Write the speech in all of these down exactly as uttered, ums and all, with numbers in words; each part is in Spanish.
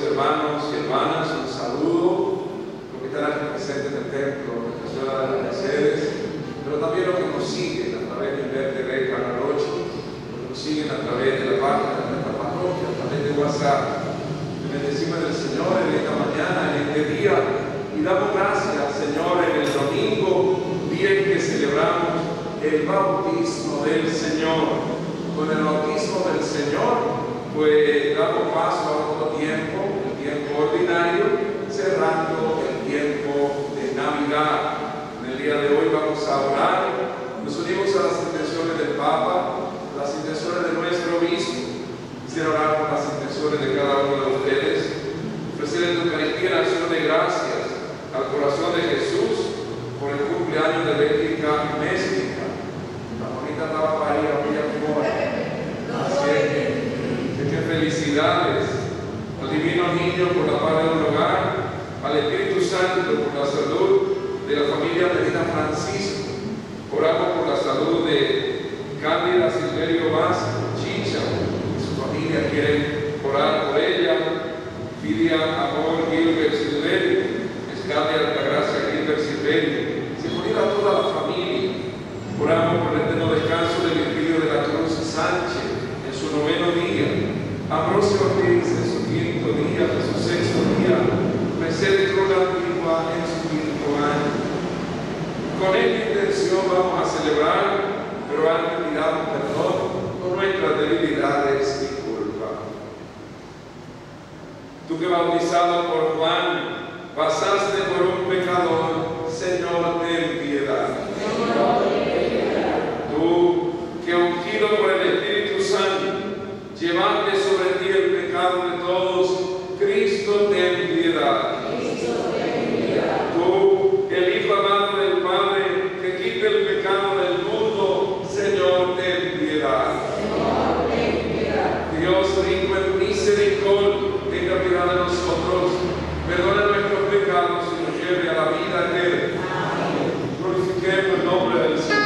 hermanos y hermanas, un saludo, los que están aquí presentes en el templo, Nuestra Señora de las Mercedes, pero también los que nos siguen a través de Verde Rey Canaloche, los que nos siguen a través de la página de nuestra parroquia, a través de WhatsApp. Bendecimos del Señor en esta mañana, en este día, y damos gracias, Señor, en el domingo, día en que celebramos el bautismo del Señor. Con el bautismo del Señor, pues damos paso a otro tiempo, el tiempo ordinario, cerrando el tiempo de Navidad. En el día de hoy vamos a orar, nos unimos a las intenciones del Papa, las intenciones de nuestro obispo. Quisiera orar por las intenciones de cada uno de ustedes, ofrecer en tu Eucaristía en acción de gracias al corazón de Jesús por el cumpleaños de Bélgica Méstica. La bonita estaba para ir a Villa. Así es que, que felicidades al divino niño por la paz del hogar, al Espíritu Santo por la salud de la familia Medina Francisco. Oramos por la salud de Cándida Silverio Vázquez, Chicha, y su familia quieren orar por ella. Fidia Amor Gilbert Silverio, Escalia Altagracia Gilbert Silverio. Se unir a toda la familia. Oramos por el eterno descanso del Virgilio de la Cruz Sánchez en su noveno día, Ambrosio Ortiz en su quinto día, en su sexto día, Mercedes Cruz Antigua en su quinto año. Con esta intención vamos a celebrar, pero antes pidamos perdón por nuestras debilidades y culpa. Tú que bautizado por Juan, pasaste por un pecador, Señor, ten piedad. Tú, que ungido por el Espíritu Santo, llevaste sobre ti el pecado de todos, Cristo, ten piedad. Tú, el Hijo amado del Padre, que quita el pecado del mundo, Señor, ten piedad. Dios rico en misericordia, tenga piedad de nosotros, perdona nuestros pecados y nos lleve a la vida eterna. Glorifiquemos el nombre del Señor.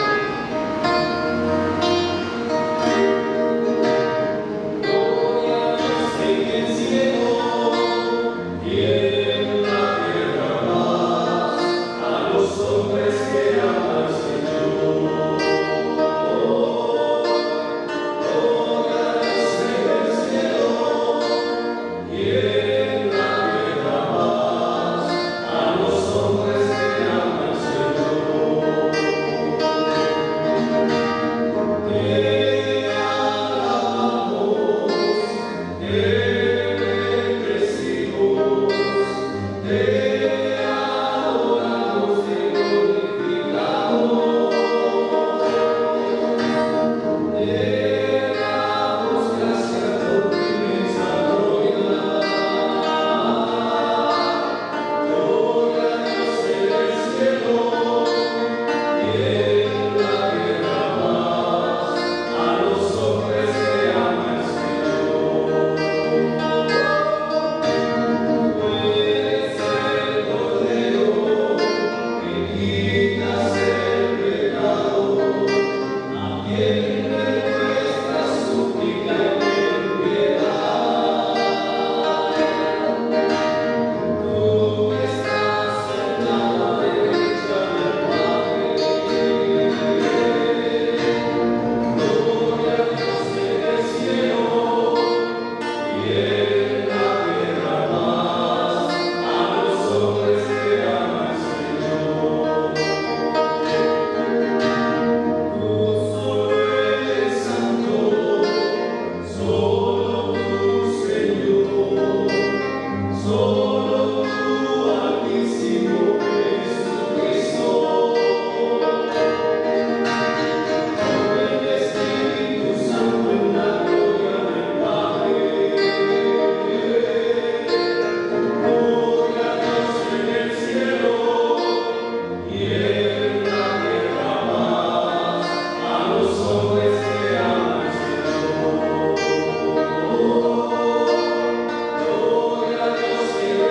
Gloria a Dios.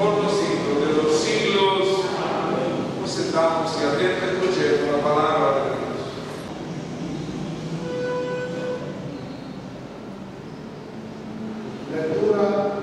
por los siglos de los siglos. Nos sentamos y abierta escuchemos la palabra de Dios. Lectura,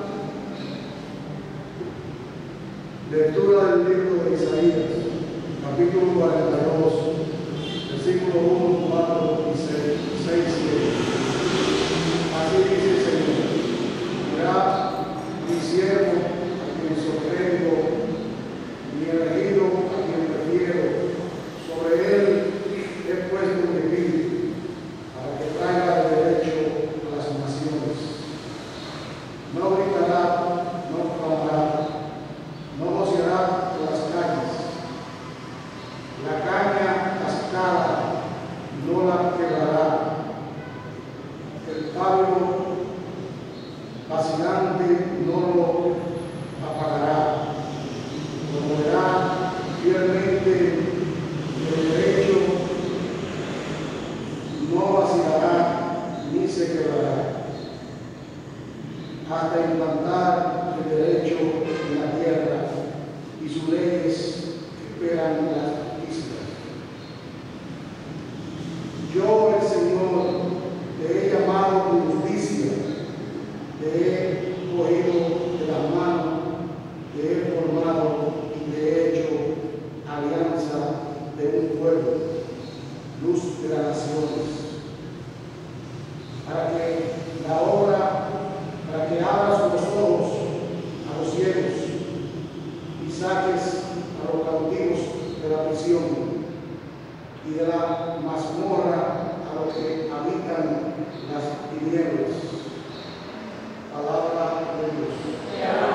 lectura del libro de Isaías, capítulo cuarenta y dos, versículos uno, cuatro y seis, siete. Así dice el Señor: mirad, mi siervo, a quien sostengo, mi elegido, a quien prefiero, sobre él he puesto mi espíritu, para que traiga el derecho a las naciones. No gritará, no clamará, no voceará por las calles. La caña cascada no la quebrará. El palo vacilante no lo apagará. Promoverá fielmente el derecho, no vacilará ni se quebrará, hasta implantar el derecho en la tierra y sus leyes esperan las islas. Yo, el Señor, te he llamado con justicia, te he cogido de la mano, te he formado y te he hecho alianza de un pueblo, luz de las naciones, para que la obra para que abras los ojos a los ciegos y saques a los cautivos de la prisión y de la mazmorra a los que habitan las tinieblas. Palabra de Dios.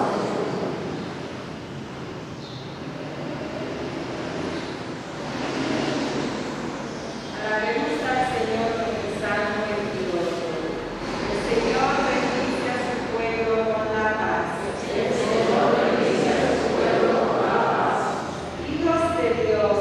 Alabemos al Señor con el Salmo veintidós. El Señor bendice a su pueblo con la paz. El Señor bendice a su pueblo con la paz. Hijos de Dios,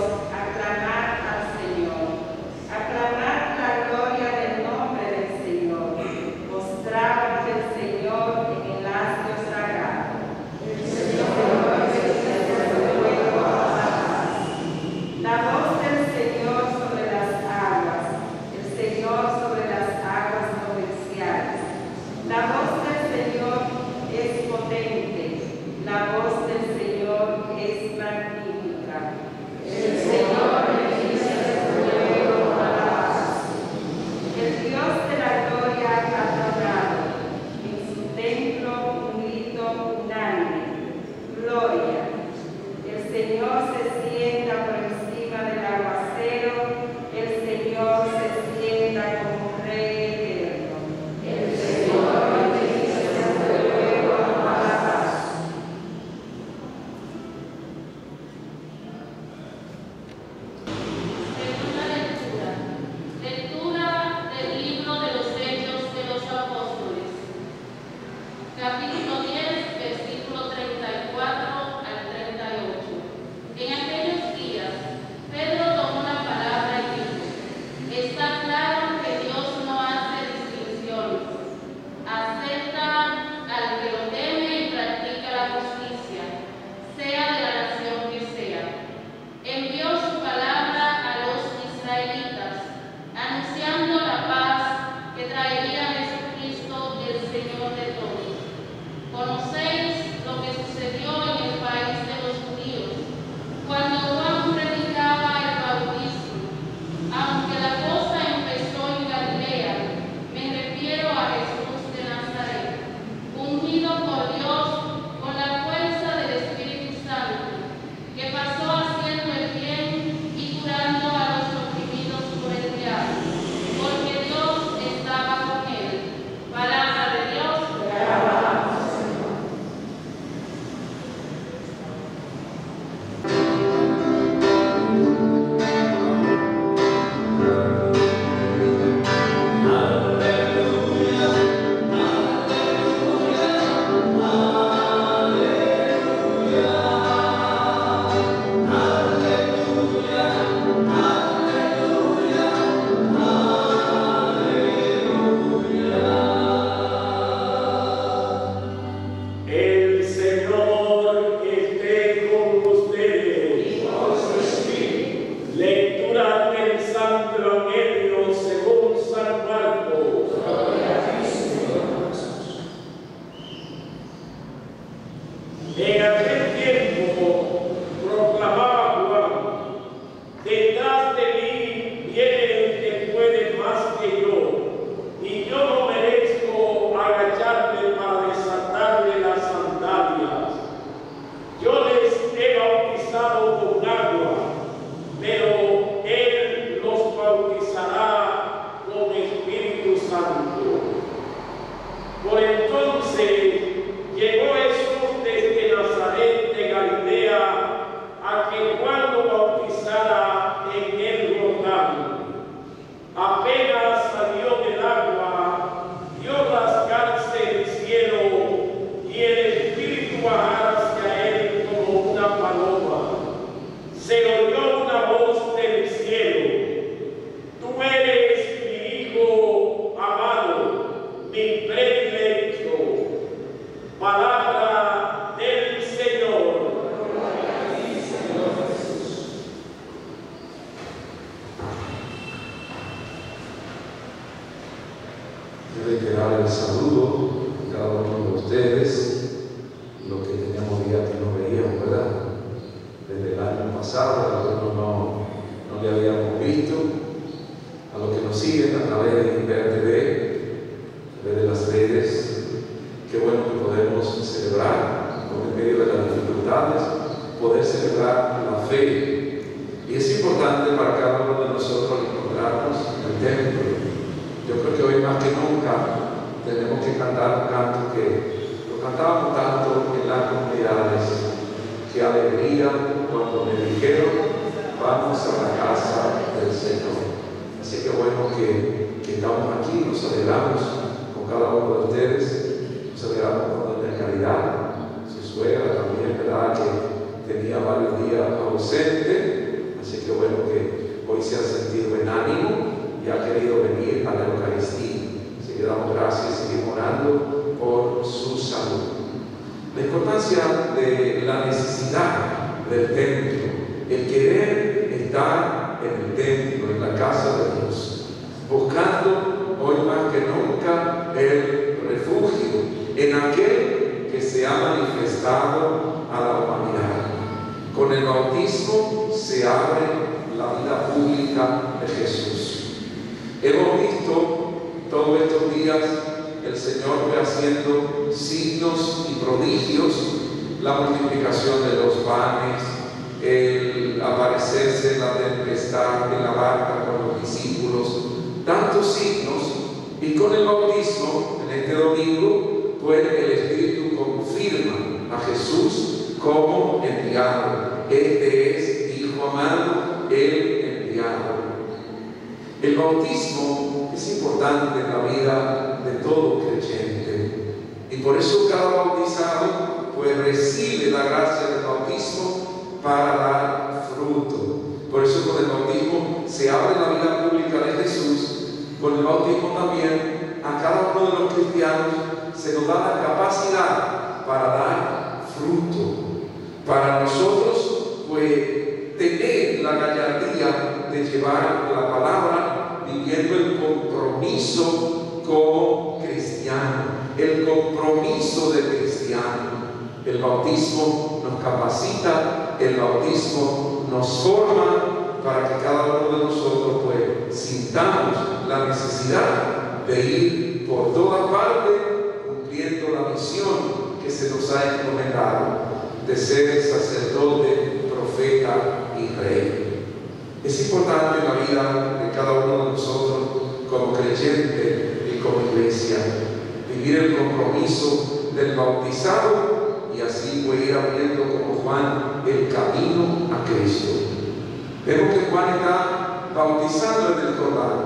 En aquel tiempo proclamaba Juan: detrás de mí viene el que puede más que yo, y yo no merezco agacharme para desatarle las sandalias. Yo les he bautizado con agua, pero Él los bautizará con Espíritu Santo. Por entonces llegó Jesús desde Nazaret de Galilea a que Juan lo bautizara en el Jordán. Apenas salió del agua, vio rasgarse el cielo y el Espíritu bajar hacia él como una paloma. Se oyó una voz del cielo: tú eres mi Hijo amado, mi predilecto. Palabra del Señor. Quiero reiterar el saludo a cada uno de ustedes, lo que teníamos días que no veíamos, ¿verdad? Desde el año pasado, algunos no, no le habíamos visto. A los que nos siguen a través de Inver T V, a través de las redes, qué bueno que podemos celebrar, en medio de las dificultades, poder celebrar la fe. Y es importante para cada uno de nosotros encontrarnos en el templo. Yo creo que hoy más que nunca tenemos que cantar un canto que lo cantábamos tanto en las comunidades. Qué alegría cuando me dijeron: vamos a la casa del Señor. Así que bueno que, que estamos aquí, nos alegramos con cada uno de ustedes, nos alegramos con doña Caridad, su suegra también, ¿verdad?, que tenía varios días ausente. Así que bueno que hoy se ha sentido en ánimo y ha querido venir a la Eucaristía. Así que damos gracias y seguimos orando por su salud. La importancia de la necesidad del templo, el querer estar en el templo, en la casa de Dios, buscando hoy más que nunca el refugio en aquel que se ha manifestado a la humanidad. Con el bautismo se abre la vida pública de Jesús. Hemos visto todos estos días el Señor fue haciendo signos y prodigios, la multiplicación de los panes, el aparecerse en la tempestad en la barca con los discípulos, tantos signos. Y con el bautismo, en este domingo, pues el Espíritu confirma a Jesús como enviado. Este es Hijo amado, el enviado. El bautismo es importante en la vida de todo creyente, y por eso cada bautizado pues recibe la gracia del bautismo para dar fruto. Por eso con el bautismo se abre la vida pública de Jesús. Con el bautismo también a cada uno de los cristianos se nos da la capacidad para dar fruto, para nosotros pues tener la gallardía de llevar la palabra, viviendo el compromiso como cristiano, el compromiso de cristiano. El bautismo nos capacita, el bautismo nos forma para que cada uno de nosotros pues sintamos la necesidad de ir por toda parte cumpliendo la misión que se nos ha encomendado de ser sacerdote, profeta y rey. Es importante en la vida de cada uno de nosotros como creyente y como iglesia vivir el compromiso del bautizado, y así puede ir abriendo como Juan el camino a Cristo. Vemos que Juan está bautizando en el Jordán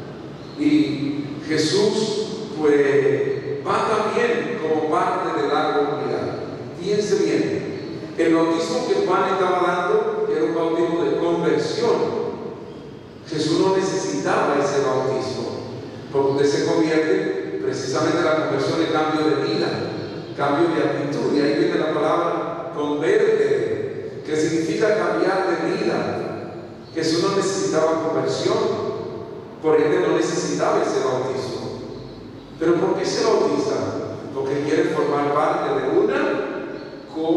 y Jesús pues va también como parte de la comunidad. Fíjense bien, el bautismo que Juan estaba dando era un bautismo de conversión. Jesús no necesitaba ese bautismo, porque usted se convierte, precisamente la conversión es cambio de vida, cambio de actitud, y ahí viene la palabra converte, que significa cambiar de vida. Jesús no necesitaba conversión, por ende no necesitaba ese bautismo. ¿Pero por qué se bautiza? Porque quiere formar parte de una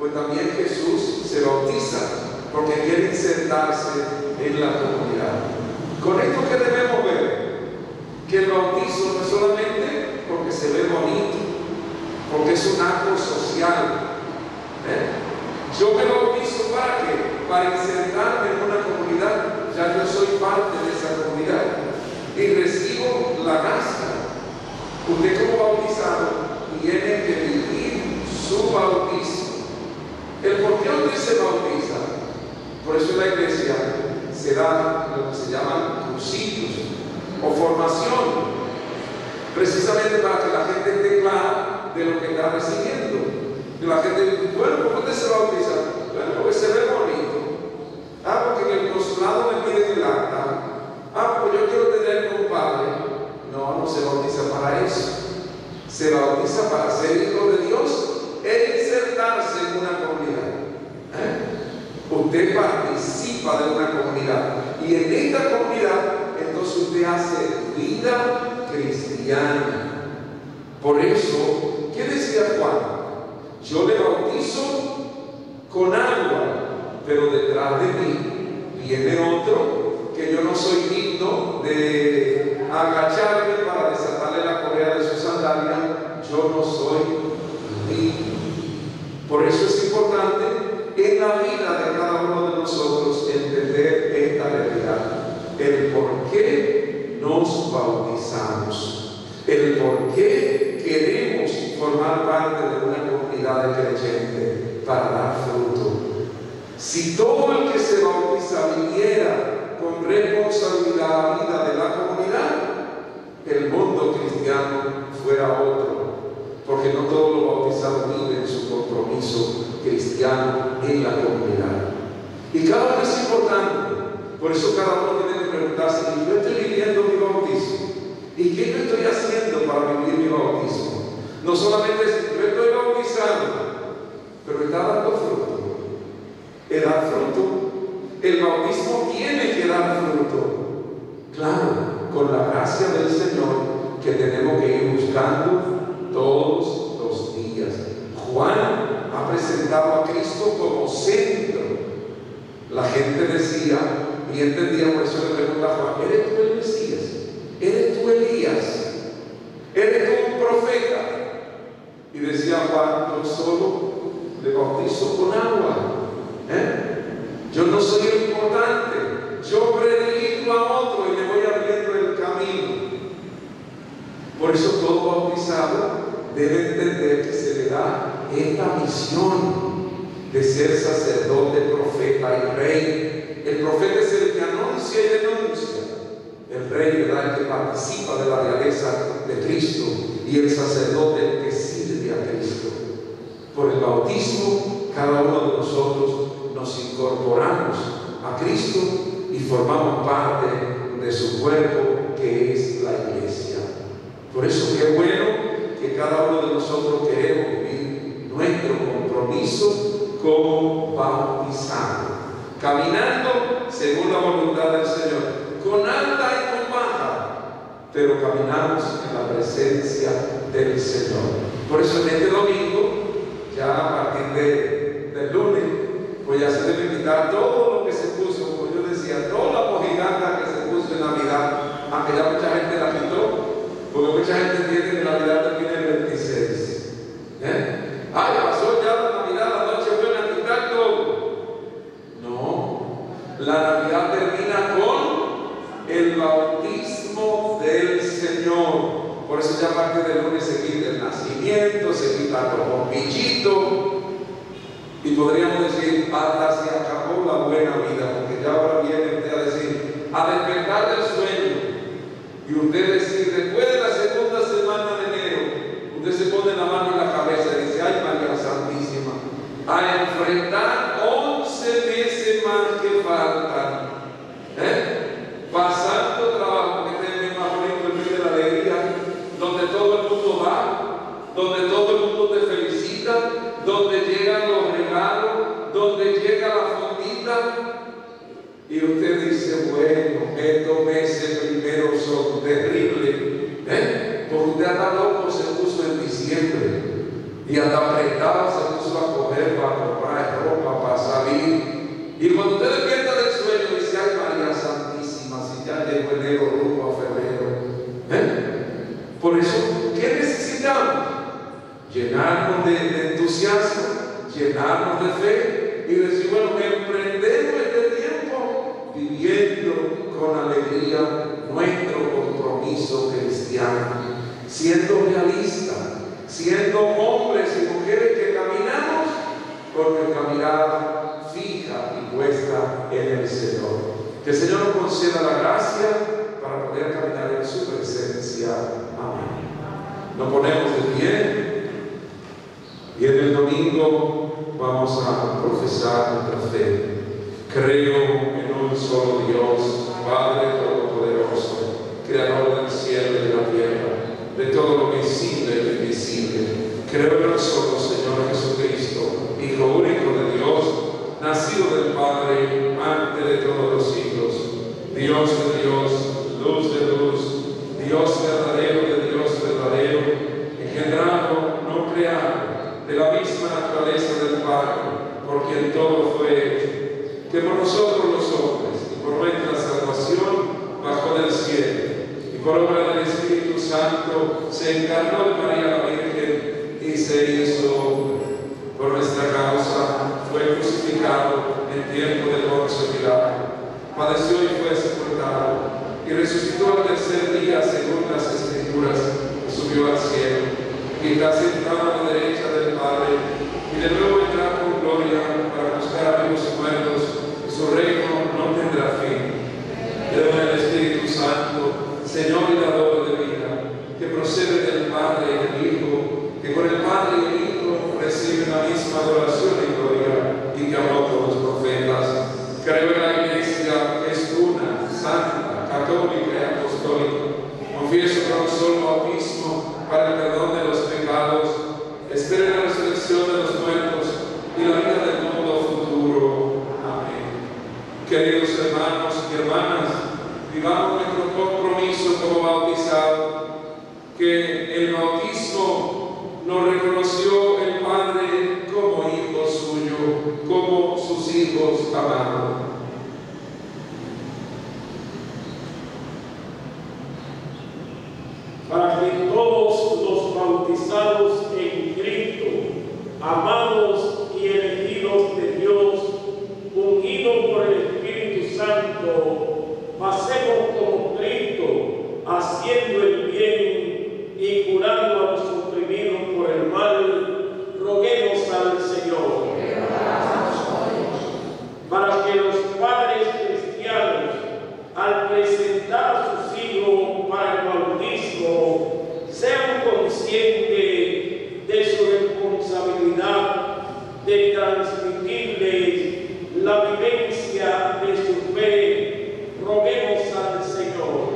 pues también Jesús se bautiza, porque quiere insertarse en la comunidad. Con esto que debemos ver, que el bautizo no es solamente porque se ve bonito, porque es un acto social. ¿eh? Yo me bautizo ¿para qué? Para insertarme en una comunidad. Ya yo soy parte de esa comunidad y recibo la gracia. Usted como bautizado tiene que vivir su bautismo. El por qué usted se bautiza, por eso en la iglesia se da lo que se llaman cursillos o formación, precisamente para que la gente esté clara de lo que está recibiendo. Y la gente dice, bueno, ¿por qué usted se bautiza? Bueno, porque se ve bonito. Ah, porque en el consulado me piden el acta. Ah, porque yo quiero tener un padre. No, no se bautiza para eso. Se bautiza para ser hijo de Dios e insertarse en una comunidad. ¿Eh? Usted participa de una comunidad y en esta comunidad entonces usted hace vida cristiana. Por eso, ¿qué decía Juan? Yo le bautizo con agua, pero detrás de mí viene otro que yo no soy digno de agacharme para desatarle la correa de su sandalia. Yo no soy digno. Por eso es importante en la vida de cada uno de nosotros entender esta realidad, el por qué nos bautizamos, el por qué queremos formar parte de una comunidad de creyentes para dar fruto. Si todo el que se bautiza viviera con responsabilidad a la vida de la comunidad, el mundo cristiano fuera otro, porque no todos los bautizados viven su compromiso cristiano en la comunidad. Y cada uno es importante, por eso cada uno tiene que preguntarse, ¿y yo estoy viviendo mi bautismo? ¿Y qué yo estoy haciendo para vivir mi bautismo? No solamente es, yo estoy bautizando, pero está dando fruto. El dar fruto, el bautismo tiene que dar fruto. Claro, con la gracia del Señor que tenemos que ir buscando todos los días. Juan ha presentado a Cristo como centro. La gente decía, y entendía, por eso le pregunta a Juan, ¿eres tú el Mesías? ¿Eres tú Elías? ¿Eres tú un profeta? Y decía Juan, yo solo le bautizo con agua. ¿Eh? Yo no soy el importante. Yo predico a otro y le voy abriendo el camino. Por eso todo bautizado debe entender que se le da esta misión de ser sacerdote, profeta y rey. El profeta es el que anuncia y denuncia. El rey, ¿verdad?, el que participa de la realeza de Cristo, y el sacerdote el que sirve a Cristo. Por el bautismo, cada uno de nosotros nos incorporamos a Cristo y formamos parte de su cuerpo, que es la iglesia. Por eso qué bueno que cada uno de nosotros queremos vivir nuestro compromiso como bautizados, caminando según la voluntad del Señor, con alta y con baja, pero caminamos en la presencia del Señor. Por eso en este domingo, ya a partir de, del lunes, pues ya se debe quitar todo lo que se puso, como yo decía, toda la mojiganga que se puso en Navidad, aunque ya mucha gente la quitó, porque mucha gente entiende que Navidad termina el veintiséis. ¿Eh? Ay, pasó ya la Navidad, la noche buena, quitar todo. No, la Navidad termina con el bautismo del Señor. Por eso ya a partir del lunes se quita el nacimiento, se quitan los bombillitos, y podríamos decir, hasta se acabó la buena vida, porque ya ahora viene usted a decir, a despertar del sueño, y usted decir, después de la segunda semana de enero, usted se pone la mano en la cabeza y dice, ay María Santísima, a enfrentar once meses más que faltan, ¿eh? pasando trabajo, que este es más bonito, el día de la alegría, donde todo el mundo va, donde todo el mundo te felicita, donde llegan los regalos, donde llega la fondita, y usted dice, bueno, estos meses primeros son terribles, ¿eh? porque usted hasta loco se puso en diciembre, Y hasta apretado se puso a coger para comprar ropa, para salir. Y cuando usted despierta del sueño, dice: ay, María Santísima, si ya llegó enero rumbo a febrero. ¿Eh? Por eso, ¿qué necesitamos? Llenarnos de, de entusiasmo, llenarnos de fe y decir: bueno, emprendemos este tiempo viviendo con alegría nuestro compromiso cristiano, siendo realistas, siendo hombres y mujeres que caminamos con nuestra mirada fija y puesta en el Señor. Que el Señor nos conceda la gracia para poder caminar en su presencia. Amén. Nos ponemos de pie y en el domingo vamos a profesar nuestra fe. Creo en un solo Dios, Padre Todopoderoso, Creador del cielo y de la tierra, de todo lo visible y lo invisible. Creo en un solo Señor Jesucristo, Hijo único de Dios, nacido del Padre antes de todos los siglos, Dios de Dios, luz de luz, Dios verdadero de Dios verdadero, engendrado, no creado, de la misma naturaleza del Padre, por quien todo fue hecho, que por nosotros los hombres y por nuestra salvación bajó del cielo, y por obra del Espíritu Santo se encarnó de María la Virgen y se hizo hombre. Por nuestra causa fue crucificado en tiempo de Poncio Pilato, padeció y fue sepultado, y resucitó al tercer día según las Escrituras, y subió al cielo, y está sentado a la derecha del Padre, y de nuevo vendrá con gloria para buscar a vivos y muertos, y su reino no tendrá fin. Creo en el Espíritu Santo, Señor y dador de vida, que procede del Padre y del Hijo, que con el Padre y el Hijo reciben la misma adoración y gloria, y que habló con los profetas. Creo en la Iglesia, que es una, santa, católica y apostólica. Confieso con un solo bautismo para el perdón de los pecados. Espero en la resurrección de los muertos y la vida del mundo futuro. Amén. Queridos hermanos y hermanas, vivamos nuestro compromiso como bautizados, que el bautismo nos reconoció el Padre como hijo suyo, como sus hijos amados. Para que todos los bautizados en Cristo, amados y elegidos de Dios, ungidos por el Espíritu Santo, pasemos como Cristo, haciendo el bien y curando a los oprimidos por el mal, roguemos al Señor. Para que los padres cristianos, al presentar a sus hijos para el bautismo, sean conscientes de su responsabilidad de transmitirles la vivencia de su fe, roguemos al Señor.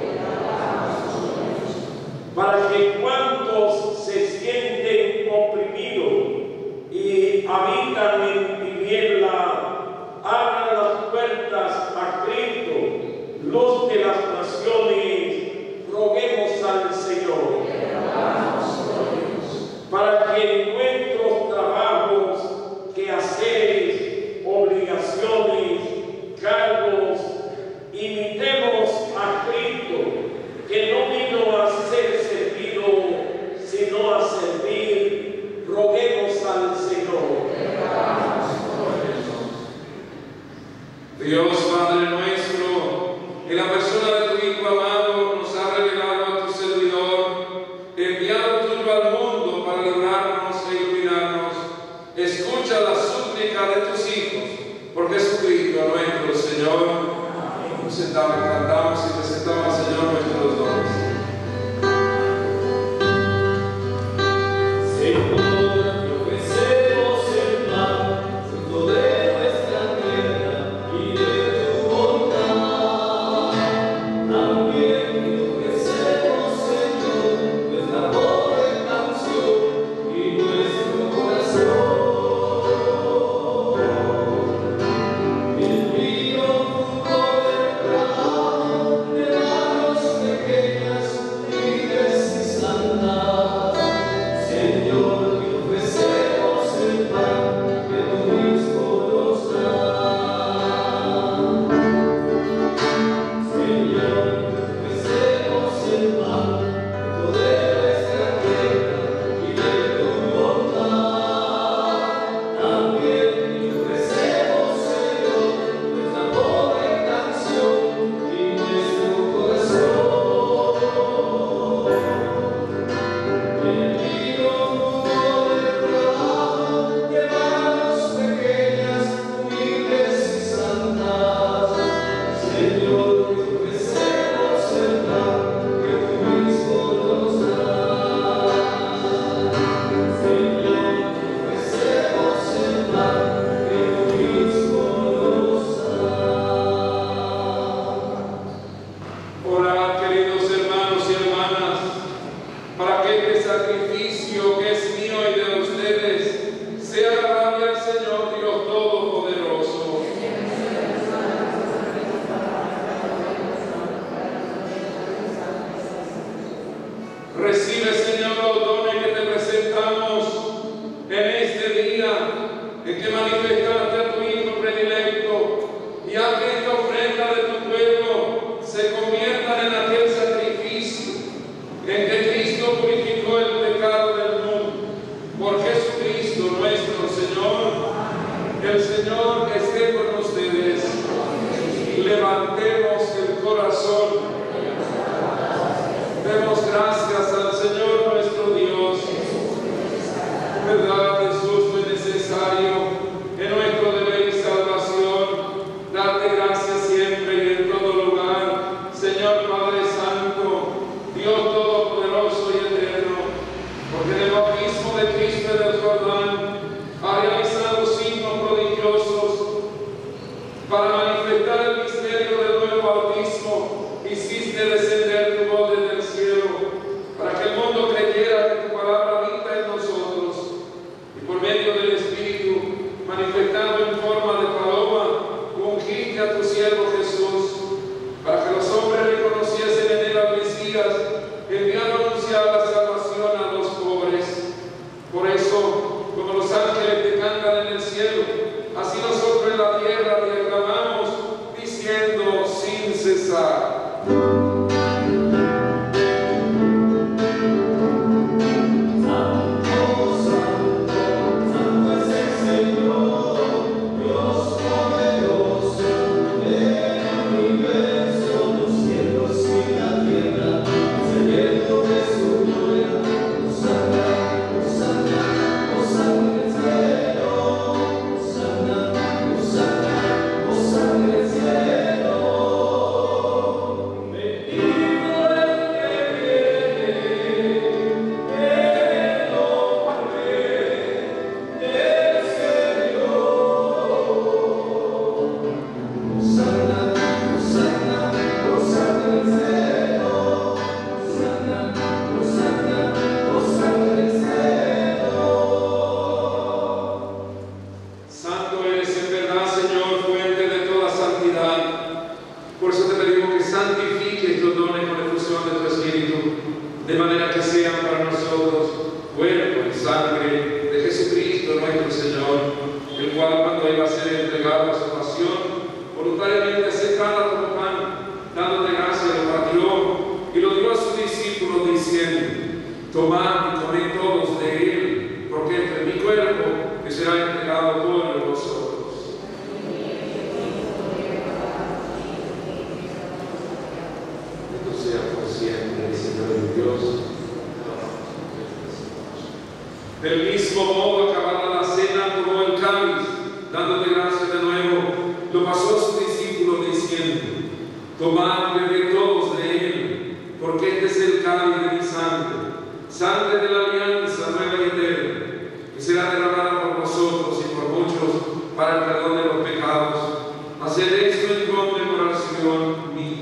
Para que cuantos se sienten oprimidos y habitan en tiniebla, abran las puertas a Cristo, luz de las naciones, roguemos al Señor. Para que en nuestros trabajos, quehaceres, obligaciones, cargos, imitemos a Cristo, que no vino a ser servido, sino a servir, roguemos al Señor. Dios Padre nuestro, en la persona de tu Hijo amado, nos ha revelado a tu servidor, enviado tuyo al mundo para librarnos e iluminarnos. Escucha la súplica de tus hijos, por Jesucristo nuestro Señor. Nos sentamos, cantamos y presentamos al Señor nuestros dones. Pequeñas regalo de salvación, voluntariamente aceptada como pan, dándote gracia, lo partió y lo dio a sus discípulos diciendo: tomad y comed todos de él, porque este es mi cuerpo que será entregado por vosotros. Esto sea por siempre el Señor y Dios. Del mismo modo, acabada la cena, tomó el cáliz, dándote gracias de nuevo, lo pasó a sus discípulos diciendo: tomad y bebed todos de él, porque este es el cáliz de mi sangre, sangre de la alianza nueva y eterna, que será derramada por vosotros y por muchos para el perdón de los pecados. Haced esto en conmemoración mía.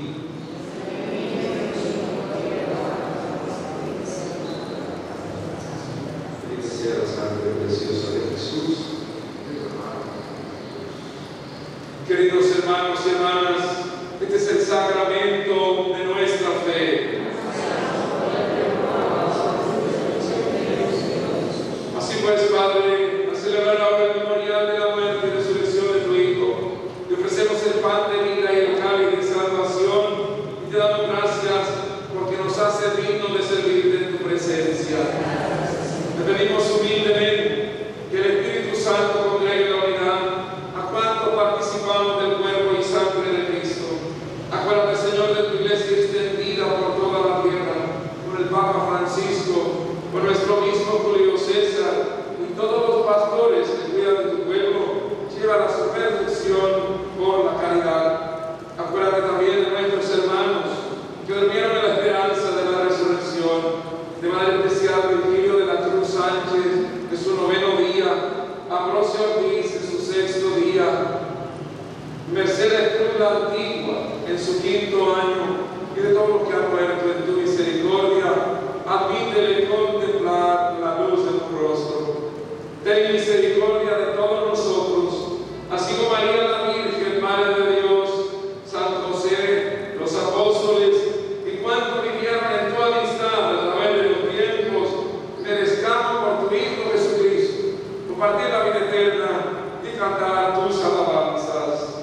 Sea la sangre preciosa de Jesús. Queridos hermanos y hermanas, este es el sacramento de nuestra fe. Así pues, Padre, al celebrar ahora el memorial de la muerte y resurrección de tu Hijo, te ofrecemos el pan de vida y el cáliz de salvación, y te damos gracias porque nos hace dignos de servirte en tu presencia. Te pedimos humildemente que el Espíritu Santo congregue la unidad a cuantos participamos del cuerpo y sangre de Cristo. Acuérdate, Señor, de tu iglesia extendida por toda la tierra, por el Papa Francisco, por nuestro obispo Julio César y todos los pastores que cuidan de tu pueblo. Lleva a su perfección por la caridad. Acuérdate también de nuestros hermanos que durmieron en la esperanza de la resurrección. De manera especial, Virgilio de la Cruz Sánchez, en su noveno día, Ambrosio Ortiz, en su sexto día, Mercedes Cruz la Antigua, en su quinto año, y de todos los que han muerto en tu misericordia, admítele contemplar la luz de tu rostro. Ten misericordia de todos nosotros, así como María la Virgen, Madre de Dios, San José, los apóstoles, y cuantos vivieron en tu amistad a través de los tiempos, merezcamos por tu Hijo Jesucristo compartir la vida eterna y cantar tus alabanzas.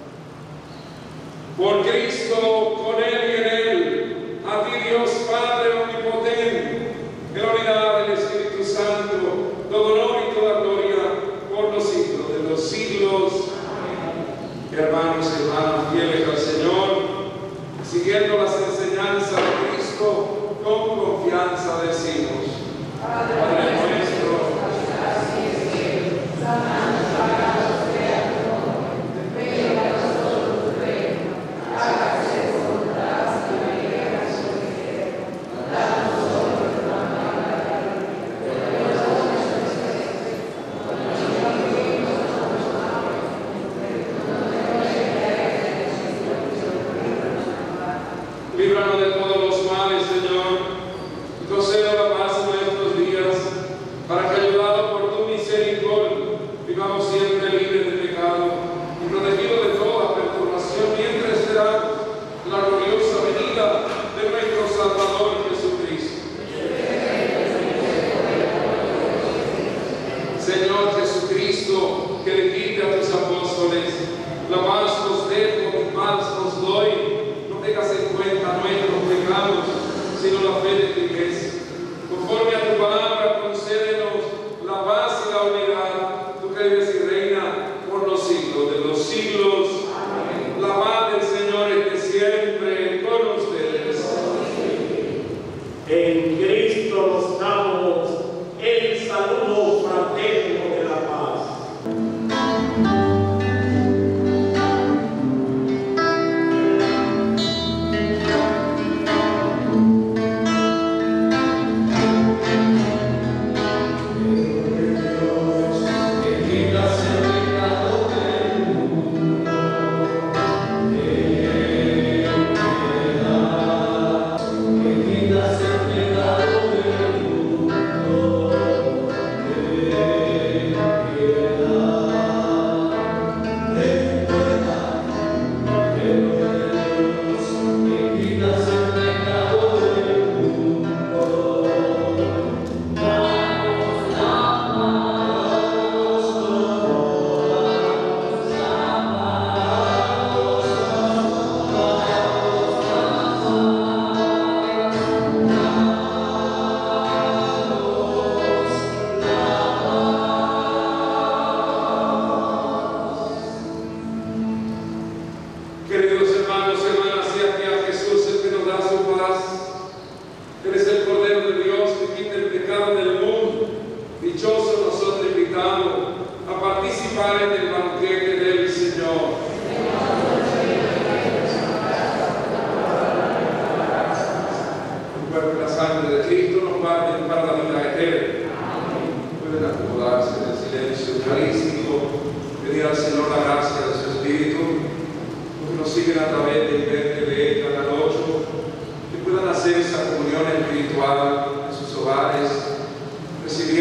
Por Cristo, con Él y en Él, a ti Dios Padre omnipotente, en la unidad del Espíritu Santo, todo honor y toda gloria por los siglos de los siglos. Amén. Hermanos y hermanas fieles al Señor, siguiendo las enseñanzas de Cristo, con confianza decimos: Padre nuestro, que estás en el cielo, santificado sea tu nombre, venga a nosotros tu reino, hágase tu voluntad en la tierra como en el cielo. Danos hoy nuestro pan cada día, perdónanos nuestras ofensas, como nosotros pedimos a nuestros hermanos, no nos dejes caer en tentación, líbranos del mal. Líbranos de todos los males, Señor, y conceda la paz en nuestros días, para que, ayudados por tu misericordia, vivamos siempre libres de pecado y protegidos de toda perturbación, mientras esperamos la gloriosa venida de nuestro Salvador Jesucristo. Señor Jesucristo, que dijiste a tus apóstoles: la paz os dejo, mi paz os doy, no tengas en cuenta nuestros pecados, sino la fe de tu iglesia. Conforme a tu palabra, concédenos la paz y la unidad, tú que vives y reina por los siglos de los siglos. Amén. La paz del Señor esté siempre con ustedes. En Cristo nos damos el saludo fraterno de la paz.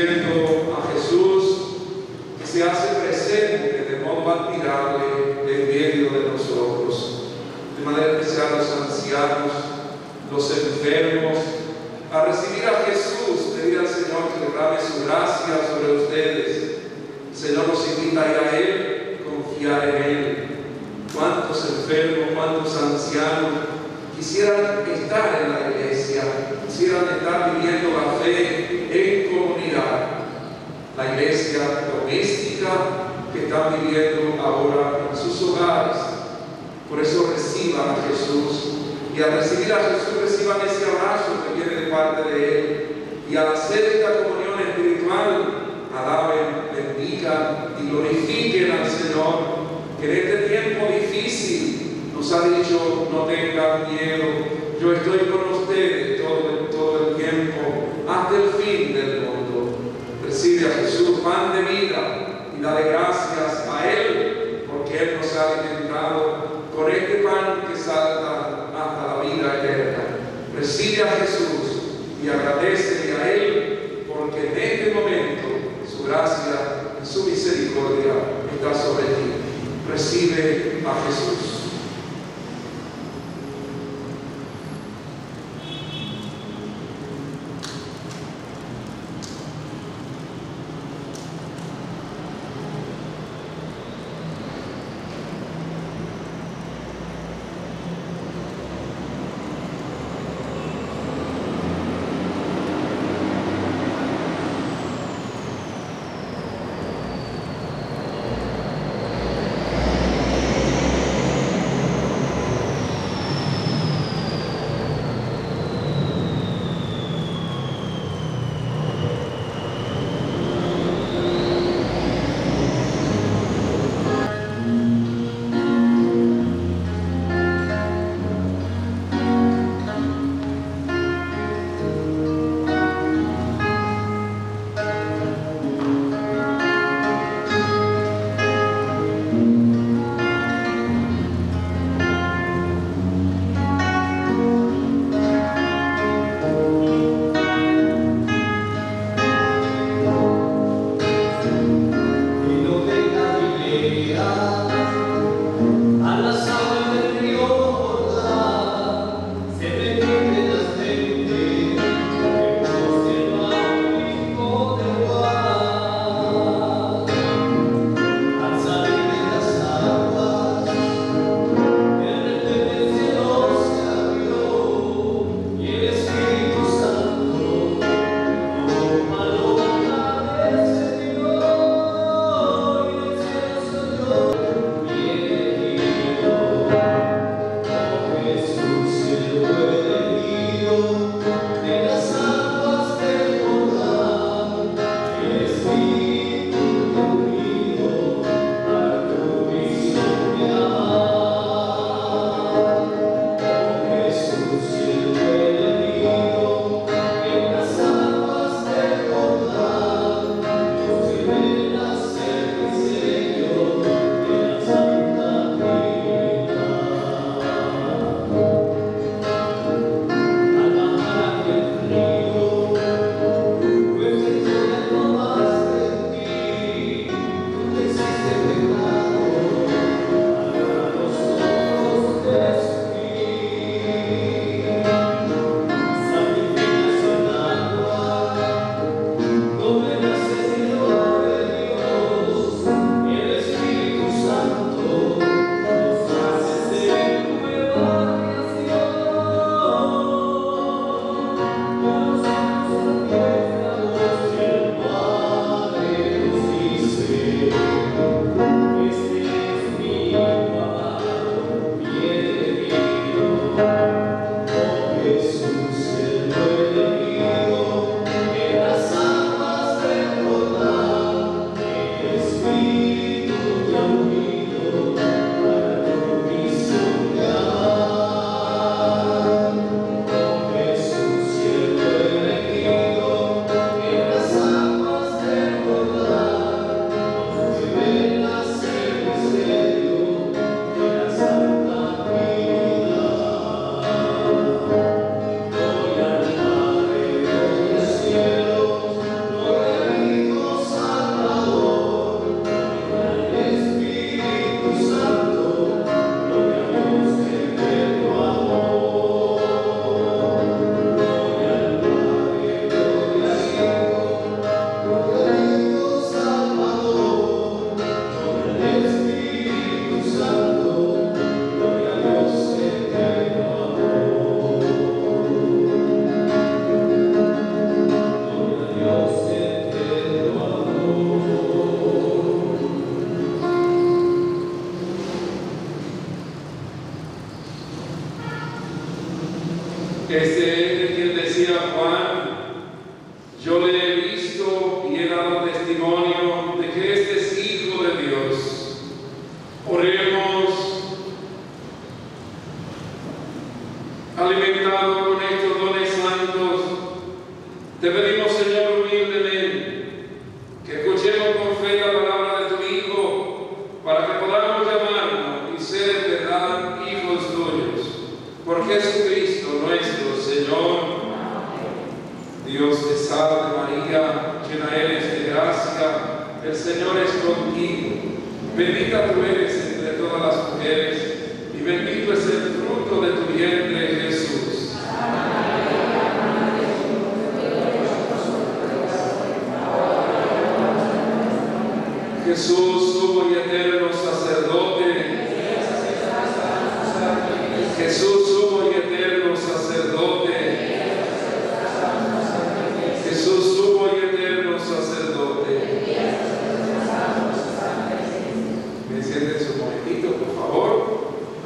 recibiendo a Jesús, que se hace presente de modo admirable en medio de nosotros, de manera especial los ancianos, los enfermos, a recibir a Jesús, pedir al Señor que derrame su gracia sobre ustedes. El Señor nos invita a ir a Él, confiar en Él. ¿Cuántos enfermos, cuántos ancianos quisieran estar en la iglesia, quisieran estar viviendo la fe en comunidad? La iglesia doméstica que están viviendo ahora en sus hogares. Por eso reciban a Jesús, y al recibir a Jesús reciban ese abrazo que viene de parte de Él, y al hacer esta comunión espiritual alaben, bendigan y glorifiquen al Señor, que en este tiempo difícil nos ha dicho: no tengan miedo, yo estoy con ustedes todo el, todo el tiempo hasta el fin del mundo. Recibe a Jesús, pan de vida, y dale gracias a Él, porque Él nos ha alimentado con este pan que salta hasta la vida eterna. Recibe a Jesús y agradece a Él, porque en este momento su gracia y su misericordia está sobre ti. Recibe a Jesús. Señor es contigo. Bendita tú eres entre todas las mujeres, y bendito es el fruto de tu vientre, Jesús. Jesús, sumo y eterno sacerdote. Jesús, sumo y eterno sacerdote. Jesús, sumo y eterno sacerdote. Me sienten un momentito, por favor.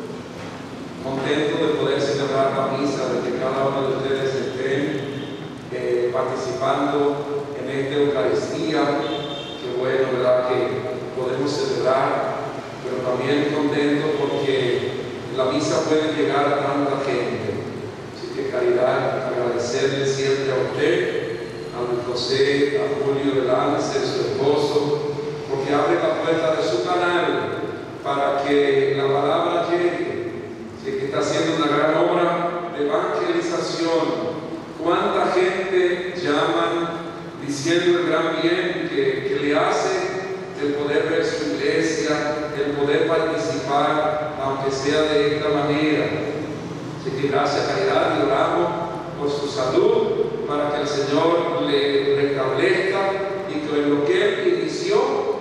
Contento de poder celebrar la misa, de que cada uno de ustedes estén eh, participando en esta Eucaristía. Qué bueno, ¿verdad?, que podemos celebrar, pero también contento porque la misa puede llegar a tanta gente. Así que caridad, agradecerle siempre a usted, a Luis José, a Julio Delance, su esposo, porque abre la puerta de su canal para que la palabra llegue. Así que está haciendo una gran obra de evangelización. ¿Cuánta gente llaman diciendo el gran bien que, que le hace el poder ver su iglesia, el poder participar, aunque sea de esta manera? Así que gracias, Caridad, y oramos por su salud, para que el Señor le restablezca y que en lo que Él inició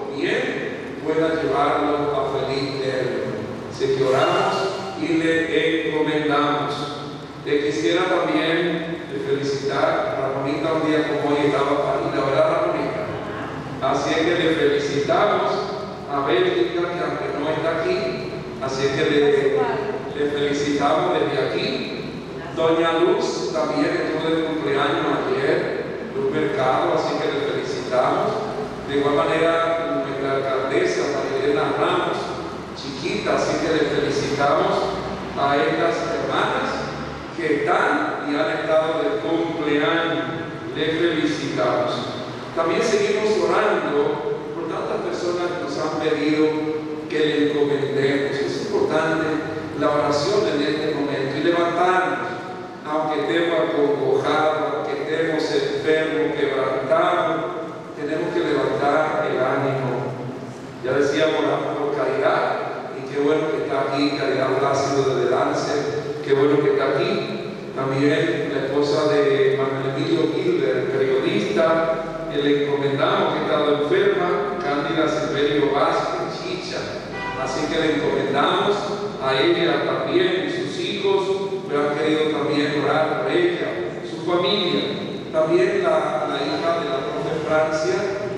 bien pueda llevarlo a feliz término. Así que oramos y le encomendamos. Le quisiera también felicitar a Ramonita, un día como hoy estaba parida, ¿verdad, Ramonita? Así es que le felicitamos a Bélgica, que aunque no está aquí, así es que le, le felicitamos desde aquí. Doña Luz también estuvo de cumpleaños ayer, Luz Mercado, así que le felicitamos. De igual manera, nuestra alcaldesa, María Elena Ramos, chiquita, así que le felicitamos a estas hermanas que están y han estado de cumpleaños. Le felicitamos. También seguimos orando por tantas personas que nos han pedido que le encomendemos. Es importante la oración en este momento y levantarnos, aunque estemos acongojados, aunque estemos enfermos, quebrantados, tenemos que levantar el ánimo. Ya decíamos, oramos por Caridad, y qué bueno que está aquí, Caridad Plácido de Delance, qué bueno que está aquí. También la esposa de Manuel Emilio Gilbert, periodista, que le encomendamos, que ha estado enferma, Cándida Silverio Vázquez, Chicha. Así que le encomendamos a ella también, y sus hijos, pero han querido también orar por ella, su familia. También la, la hija de la profe Francia,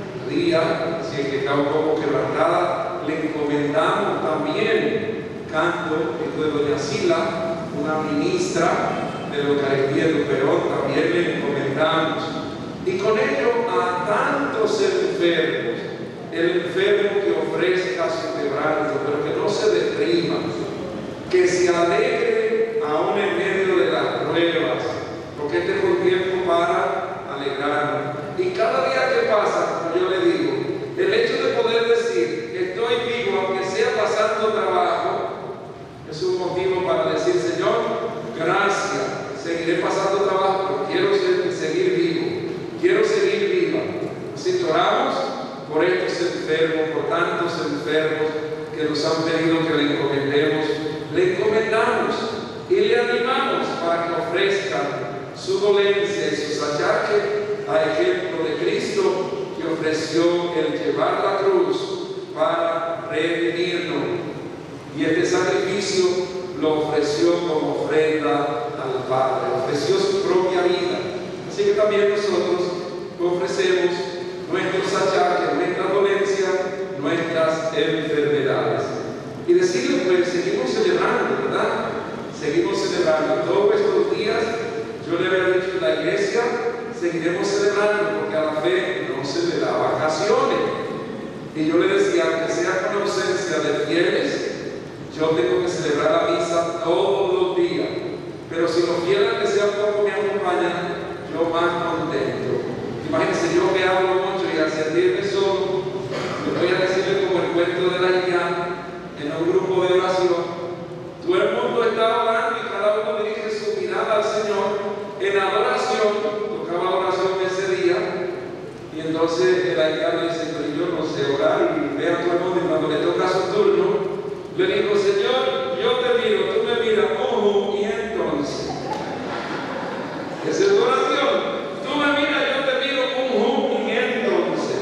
Ría, así que está un poco quebrantada, le encomendamos también canto, que fue doña Sila, una ministra de la Eucaristía de Perón, también le encomendamos. Y con ello a tantos enfermos, el enfermo que ofrezca su quebranto, pero que no se deprima, que se alegre aún en medio de las pruebas, porque este es un tiempo para alegrarnos. Y cada día que pasa, como yo le digo, el hecho de poder decir estoy vivo, aunque sea pasando trabajo, es un motivo para decir, Señor, gracias, seguiré pasando trabajo, pero quiero seguir vivo, quiero seguir viva. Así que oramos por estos enfermos, por tantos enfermos que nos han pedido que le encomendemos. Le encomendamos y le animamos para que ofrezcan su dolencia y sus achaques a ejemplo de Cristo, que ofreció el llevar la cruz para redimirnos. Y este sacrificio lo ofreció como ofrenda al Padre, ofreció su propia vida. Así que también nosotros ofrecemos nuestros achaques, nuestra dolencia, nuestras enfermedades. Y decirle, pues, seguimos celebrando, ¿verdad? Seguimos celebrando todos estos días. Yo le había dicho en la iglesia, seguiremos celebrando, porque a la fe no se le da vacaciones. Y yo le decía, aunque sea con ausencia de fieles, yo tengo que celebrar la misa todos los días. Pero si los fieles que sea poco me acompañan, yo más contento. Imagínense, yo que hablo mucho y al sentirme solo, le voy a decirle como el cuento de la Llana, en un grupo de oración. Todo el mundo está orando y cada uno dirige su mirada al Señor en adoración. Tocaba la oración ese día y entonces el haitiano dice, pero yo no sé orar, y ve a todo el mundo, y cuando le toca su turno, le dijo, Señor, yo te miro, tú me miras, ojo, y entonces, esa es tu oración, tú me miras, yo te miro, ojo, y entonces,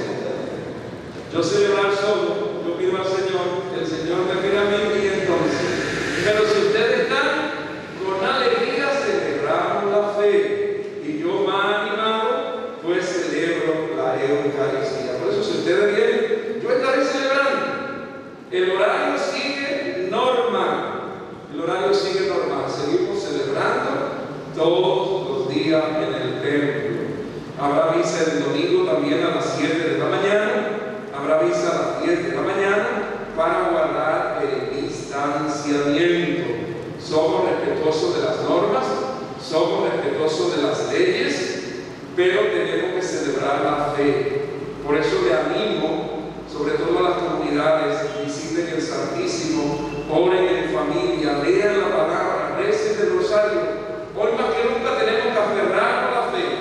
yo celebrar solo, yo pido al Señor, el Señor me mira a mí, y entonces, pero si ustedes están con alegría, celebramos la fe, y yo más animado, pues celebro la Eucaristía. Por eso si ustedes vienen, yo estaré celebrando. El horario sigue normal. El horario sigue normal. Seguimos celebrando todos los días en el templo. Habrá misa el domingo también a las siete de la mañana. Habrá misa a las diez de la mañana para guardar el distanciamiento. Somos respetuosos de las normas, somos respetuosos de las leyes, pero tenemos que celebrar la fe. Por eso le animo, sobre todo a las comunidades, visiten el Santísimo, oren en familia, lean la palabra, recen el rosario. Hoy más que nunca tenemos que aferrarnos a la fe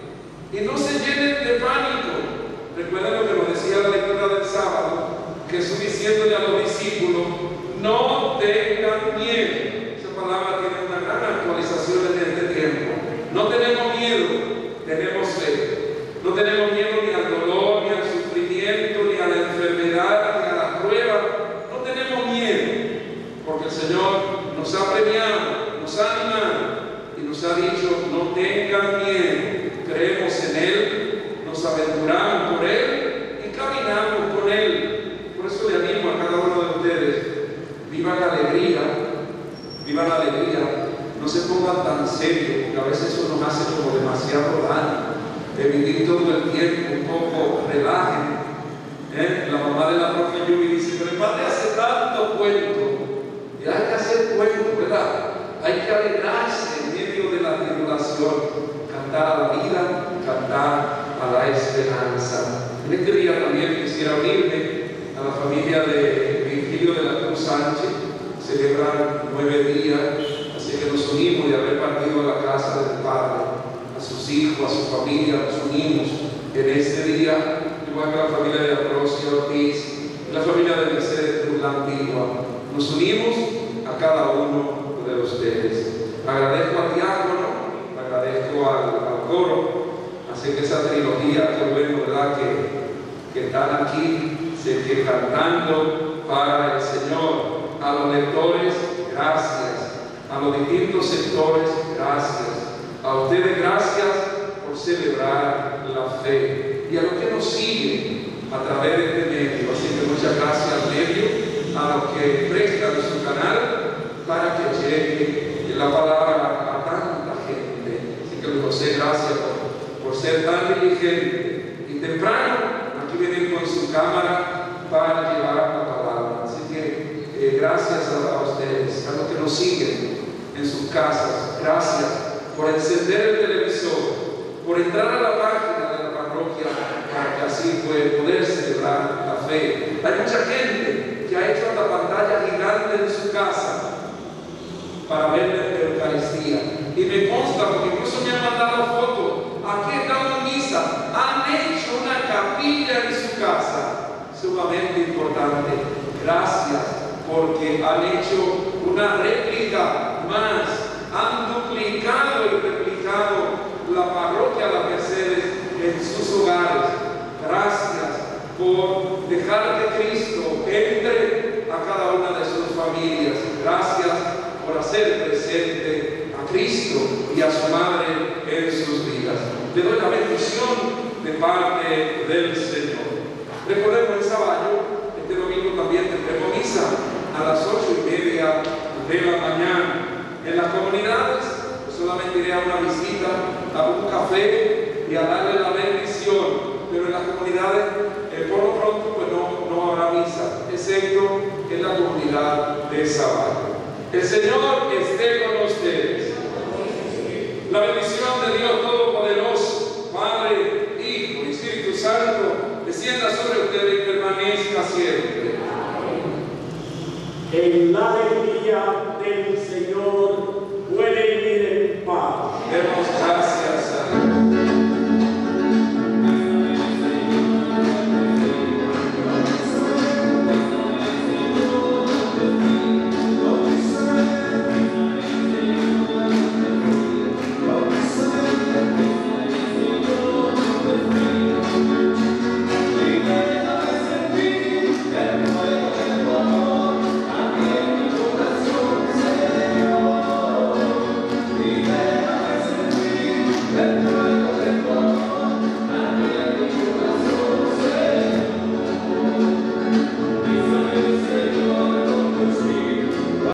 y no se llenen de pánico. Recuerden lo que nos decía la lectura del sábado, Jesús diciéndole a los discípulos, no tengan miedo. Esa palabra tiene una gran actualización en este tiempo. No tenemos miedo, tenemos fe. No tenemos miedo ni al dolor, ni al sufrimiento, ni a la enfermedad, ni a la prueba. No tenemos miedo, porque el Señor nos ha premiado, nos ha animado y nos ha dicho, no tengan miedo. Creemos en Él, nos aventuramos por Él y caminamos con Él. Por eso le animo a cada uno de ustedes, vivan la alegría, vivan la alegría. No se pongan tan serios, porque a veces eso nos hace como demasiado daño. De vivir todo el tiempo un poco, relajen. ¿Eh? La mamá de la profe Yubi dice, pero el padre hace tanto cuento. Y hay que hacer cuento, ¿verdad? Hay que alegrarse en medio de la tribulación. Cantar a la vida, cantar a la esperanza. En este día también quisiera unirme a la familia de Virgilio de la Cruz Sánchez. Celebran nueve días. Así que nos unimos de haber partido a la casa del Padre, a sus hijos, a su familia, nos unimos en este día, igual que la familia de Ambrosio Ortiz, la familia de Mercedes Cruz la Antigua. Nos unimos a cada uno de ustedes. Agradezco al diácono, agradezco al, al coro, así que esa trilogía, qué bueno, ¿verdad? Que, que están aquí, se que cantando para el Señor. A los lectores, gracias. A los distintos sectores, gracias. A ustedes, gracias por celebrar la fe. Y a los que nos siguen a través de este medio. Así que muchas gracias al medio, a los que prestan su canal para que llegue la palabra a tanta gente. Así que José, gracias por, por ser tan diligente. Y temprano, aquí vienen con su cámara para llevar la palabra. Así que eh, gracias a, a ustedes, a los que nos siguen en sus casas. Gracias por encender el televisor, por entrar a la página de la parroquia para que así pueda poder celebrar la fe. Hay mucha gente que ha hecho esta pantalla gigante en su casa para ver la Eucaristía. Y me consta, porque incluso me han mandado fotos, aquí estamos en misa, han hecho una capilla en su casa, sumamente importante. Gracias, porque han hecho una réplica más, han duplicado y replicado la parroquia de las Mercedes en sus hogares. Gracias por dejar que Cristo entre a cada una de sus familias. Gracias por hacer presente a Cristo y a su Madre en sus vidas. Le doy la bendición de parte del Señor. Recordemos el sábado, este domingo también tendremos misa a las ocho y media de la mañana. En las comunidades, pues solamente iré a una visita, a un café y a darle la bendición. Pero en las comunidades, eh, por lo pronto, pues no, no habrá misa, excepto en la comunidad de Sábado. El Señor esté con ustedes. La bendición de Dios Todopoderoso, Padre, Hijo y Espíritu Santo, descienda sobre ustedes y permanezca siempre. En la alegría del Señor pueden ir en paz. Demos gracias.